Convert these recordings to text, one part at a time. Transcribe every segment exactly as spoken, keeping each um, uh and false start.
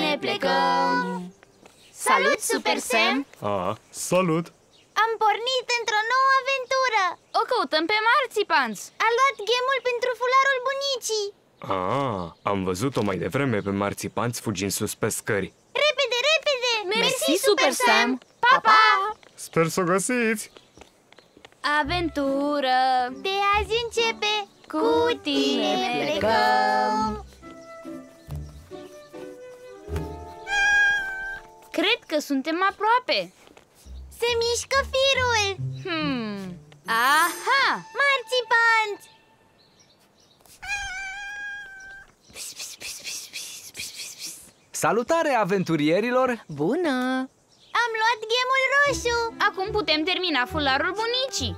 cine plecăm? Salut, Super Sam! A, salut! Am pornit într-o nouă aventură. O căutăm pe Marțipans. A luat ghemul pentru fularul bunicii. A, am văzut-o mai devreme pe Marțipans fugind sus pe scări. Repede, repede! Mersi, Super Sam! Pa, pa! Sper să o găsiți! Aventură! De azi începe Cu tine plecăm. Cred că suntem aproape. Se mișcă firul. Hmm. Aha! Marțipans! Salutare, aventurierilor! Bună! Am luat ghemul roșu. Acum putem termina fularul bunicii.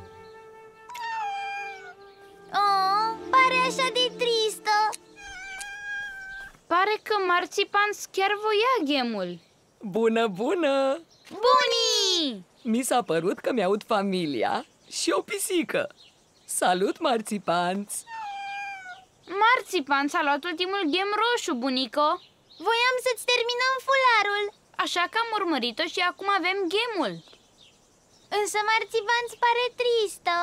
Oh, pare așa de tristă. Pare că Marțipans chiar voia ghemul. Bună, bună! Bunii! Mi s-a părut că mi-aud familia și o pisică. Salut, Marțipans! Marțipans a luat ultimul ghem roșu, bunico. Voiam să-ți terminăm fularul. Așa că am urmărit-o și acum avem ghemul. Însă Marțipans pare tristă.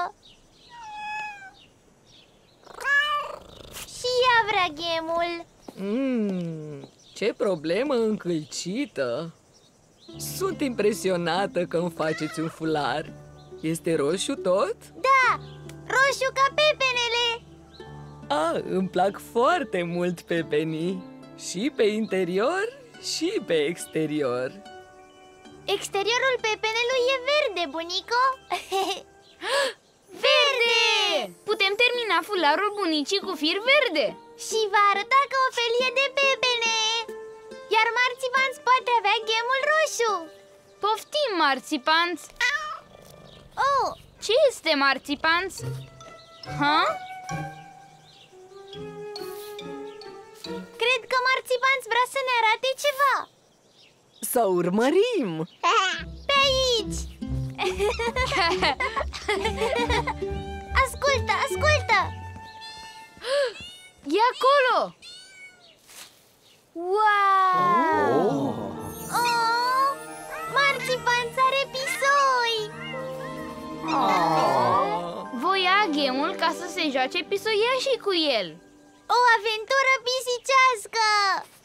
Și ea vrea ghemul. Mmm, ce problemă încălcită! Sunt impresionată că îmi faceți un fular. Este roșu tot? Da, roșu ca pepenele. Ah, îmi plac foarte mult pepenii. Și pe interior și pe exterior. Exteriorul pepenelui e verde, bunico. Verde! Putem termina fularul bunicii cu fir verde. Și va arăta ca o felie de pepene. Iar Marțipans poate avea ghemul roșu. Poftim, Marțipans. Oh, Ce este Marțipans? Ha? cred că Marțipans vrea să ne arate ceva. Să urmărim! Pe aici. Ascultă, ascultă. E acolo! Wow! Oh, Marțipans are pisoi. Voia ghemul ca să se joace pisoiașii cu el. O aventură pisicească.